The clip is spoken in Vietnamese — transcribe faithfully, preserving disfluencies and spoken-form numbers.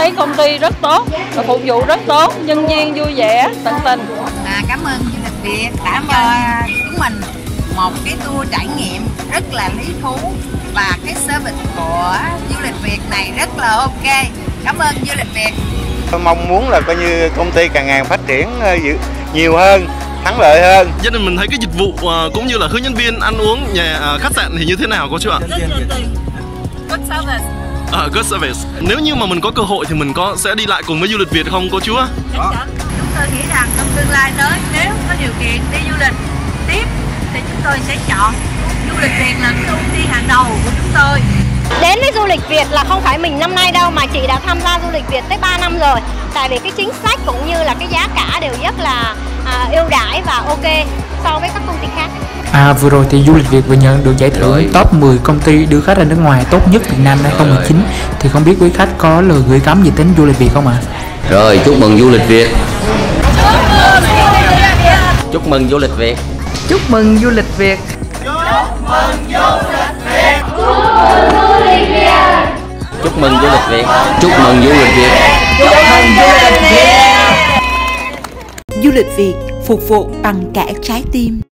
thấy công ty rất tốt, phục vụ rất tốt, nhân viên vui vẻ, tận tình. À, cảm ơn Du lịch Việt đã cho chúng mình một cái tour trải nghiệm rất là lý thú, và cái service của Du lịch Việt này rất là ok. Cảm ơn Du lịch Việt. Tôi mong muốn là coi như công ty càng ngày phát triển nhiều hơn, thắng lợi hơn. Gia đình mình thấy cái dịch vụ uh, cũng như là hướng nhân viên ăn uống nhà uh, khách sạn thì như thế nào cô chú ạ? Rất nhiệt tình, good service. À, good service. Nếu như mà mình có cơ hội thì mình có sẽ đi lại cùng với Du lịch Việt không cô chú á? Chắc chắn. Chúng tôi nghĩ rằng trong tương lai tới, nếu có điều kiện đi du lịch tiếp thì chúng tôi sẽ chọn Du lịch Việt là cái ưu tiên hàng đầu của chúng tôi. Đến với Du lịch Việt là không phải mình năm nay đâu, mà chị đã tham gia Du lịch Việt tới ba năm rồi. Tại vì cái chính sách cũng như là cái giá cả đều rất là à, ưu đãi và ok so với các công ty khác. À, vừa rồi thì Du lịch Việt vừa nhận được giải thưởng top mười công ty đưa khách ra nước ngoài tốt nhất Việt Nam hai không một chín. Thì không biết quý khách có lời gửi gắm gì đến Du lịch Việt không ạ? À? Rồi, chúc mừng Du lịch Việt. Chúc mừng Du lịch Việt. Chúc mừng Du lịch Việt. Chúc mừng Du lịch Việt. Chúc mừng Du lịch Việt. Chúc mừng Du lịch Việt. Chúc mừng Du lịch Việt. Du lịch Việt phục vụ bằng cả trái tim.